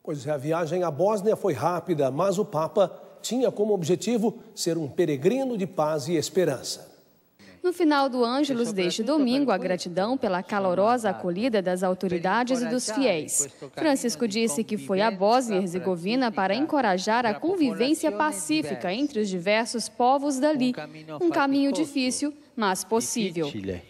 Pois é, a viagem à Bósnia foi rápida, mas o Papa tinha como objetivo ser um peregrino de paz e esperança. No final do Ângelus deste domingo, a gratidão pela calorosa acolhida das autoridades e dos fiéis. Francisco disse que foi à Bósnia e Herzegovina para encorajar a convivência pacífica entre os diversos povos dali. Um caminho difícil, mas possível.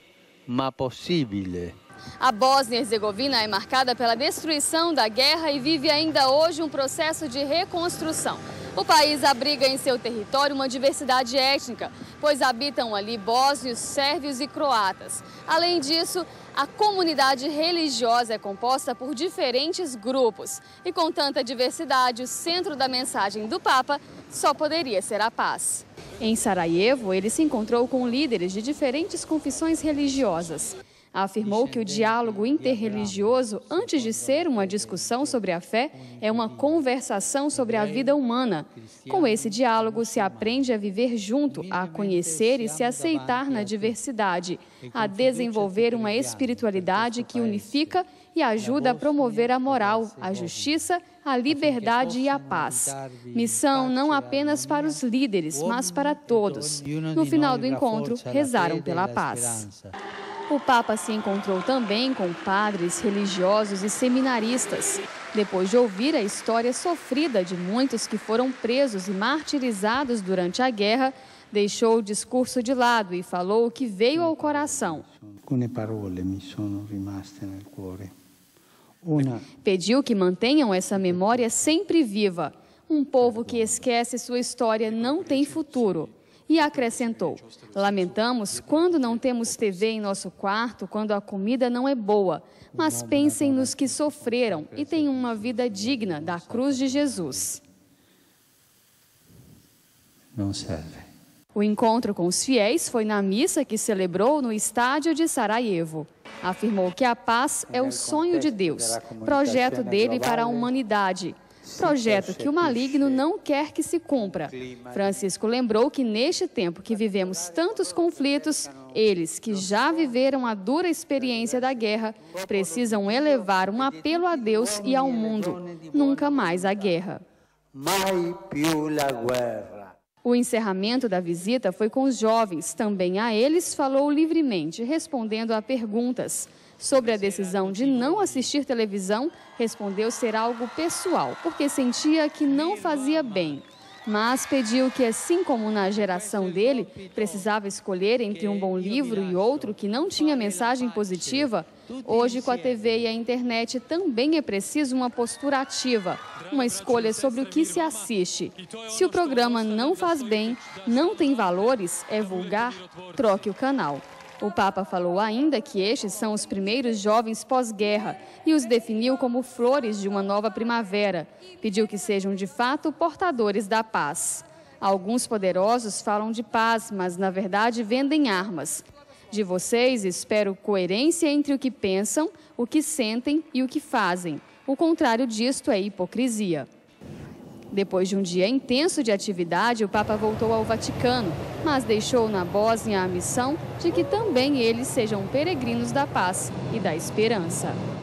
A Bósnia e Herzegovina é marcada pela destruição da guerra e vive ainda hoje um processo de reconstrução. O país abriga em seu território uma diversidade étnica, pois habitam ali bósnios, sérvios e croatas. Além disso, a comunidade religiosa é composta por diferentes grupos. E com tanta diversidade, o centro da mensagem do Papa só poderia ser a paz. Em Sarajevo, ele se encontrou com líderes de diferentes confissões religiosas. Afirmou que o diálogo interreligioso, antes de ser uma discussão sobre a fé, é uma conversação sobre a vida humana. Com esse diálogo, se aprende a viver junto, a conhecer e se aceitar na diversidade, a desenvolver uma espiritualidade que unifica e ajuda a promover a moral, a justiça, a liberdade e a paz. Missão não apenas para os líderes, mas para todos. No final do encontro, rezaram pela paz. O Papa se encontrou também com padres, religiosos e seminaristas. Depois de ouvir a história sofrida de muitos que foram presos e martirizados durante a guerra, deixou o discurso de lado e falou o que veio ao coração. Pediu que mantenham essa memória sempre viva. Um povo que esquece sua história não tem futuro. E acrescentou: lamentamos quando não temos TV em nosso quarto, quando a comida não é boa, mas pensem nos que sofreram e tenham uma vida digna da cruz de Jesus. Não serve. O encontro com os fiéis foi na missa que celebrou no estádio de Sarajevo. Afirmou que a paz é o sonho de Deus, projeto dele para a humanidade. Projeto que o maligno não quer que se cumpra. Francisco lembrou que neste tempo que vivemos tantos conflitos, eles que já viveram a dura experiência da guerra, precisam elevar um apelo a Deus e ao mundo. Nunca mais a guerra. O encerramento da visita foi com os jovens. Também a eles falou livremente, respondendo a perguntas. Sobre a decisão de não assistir televisão, respondeu ser algo pessoal, porque sentia que não fazia bem. Mas pediu que, assim como na geração dele, precisava escolher entre um bom livro e outro que não tinha mensagem positiva, hoje com a TV e a internet também é preciso uma postura ativa, uma escolha sobre o que se assiste. Se o programa não faz bem, não tem valores, é vulgar, troque o canal. O Papa falou ainda que estes são os primeiros jovens pós-guerra e os definiu como flores de uma nova primavera. Pediu que sejam, de fato, portadores da paz. Alguns poderosos falam de paz, mas, na verdade, vendem armas. De vocês, espero coerência entre o que pensam, o que sentem e o que fazem. O contrário disto é hipocrisia. Depois de um dia intenso de atividade, o Papa voltou ao Vaticano, mas deixou na Bósnia a missão de que também eles sejam peregrinos da paz e da esperança.